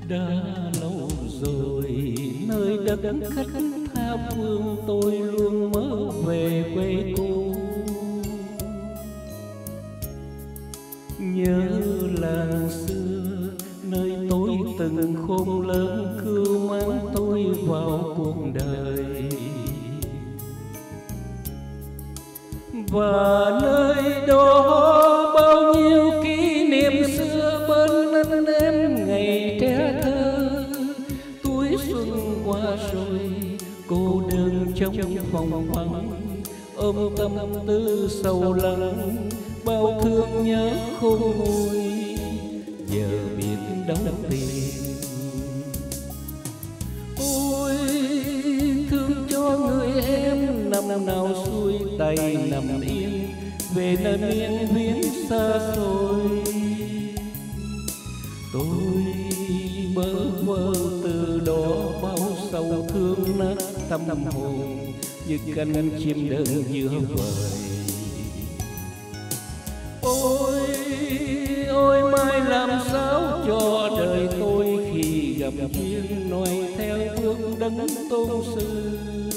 Đã lâu rồi nơi đất khách tha phương, tôi luôn mơ về quê cô. Nhớ làng xưa nơi tôi từng khôn lớn, cưu mang tôi vào cuộc đời. Và nơi đó bao nhiêu kỷ niệm xưa bên anh em ngày trẻ thơ. Tuổi xuân qua rồi cô đơn trong phòng vắng, ôm tâm tư sầu lắng, bao thương nhớ khôn nguôi giờ biết đâu tìm. Ôi thương cho người em năm nào xuôi tay nằm yên, về nơi miền viễn xa xôi. Tôi bơ vơ từ đó bao sầu thương nát tâm hồn, như cánh chim đơn giữa vời. Ôi ôi mai làm sao cho đời tôi khi gặp duyên, noi theo bước đấng tôn sư.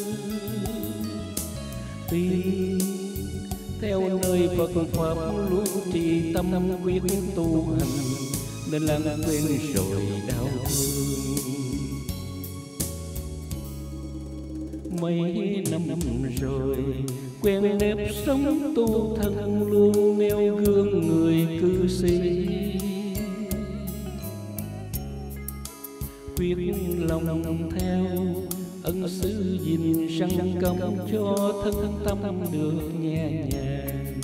Tin theo nơi Phật Pháp luôn trì tâm quyết tu hành, nên lãng quên rồi đau thương. Mấy năm rồi quen nếp sống tu thân, luôn nêu gương người cư sĩ. Quyết lòng theo ân sư gìn răng cấm, cho thân tâm được nhẹ nhàng.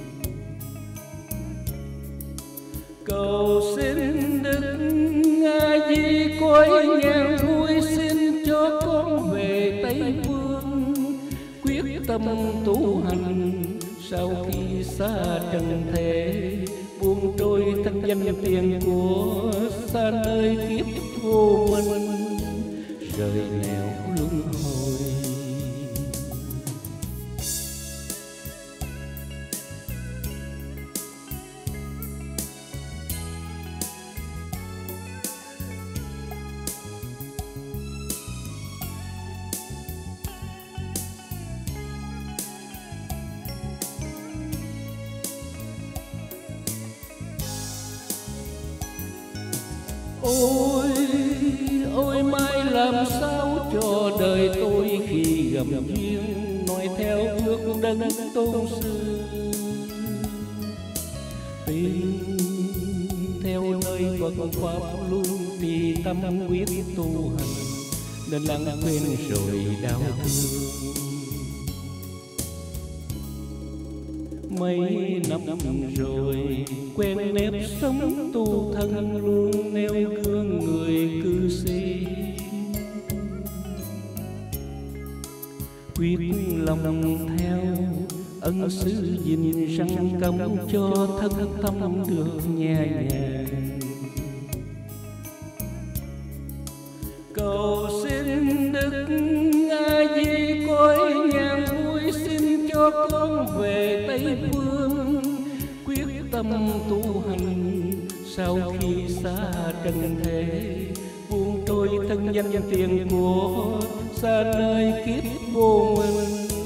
Cầu xin Đức A Di cõi nhàn vui, xin cho con về Tây Phương, quyết tâm tu hành sau khi xa trần thế, buông trôi thân danh tiền của, xa nơi kiếp vô minh, rời nẻo luân hồi. Ôi ôi mai làm sao cho đời tôi khi gặp duyên, noi theo bước đấng tôn sư. Tin theo nơi Phật Pháp luôn trì tâm quyết tu hành, nên lãng quên rồi đau thương. Mấy năm rồi quen nếp sống tu thân, luôn nêu gương người cư sĩ. Quyết lòng theo ân sư gìn răng cấm, cho thân tâm được nhẹ nhàng. Cầu xin Đức A Di cõi nhàn vui, xin cho con về Tây Phương, quyết tâm tu hành sau khi xa trần thế, buông trôi thân danh tiền của, xa nơi kiếp vô minh,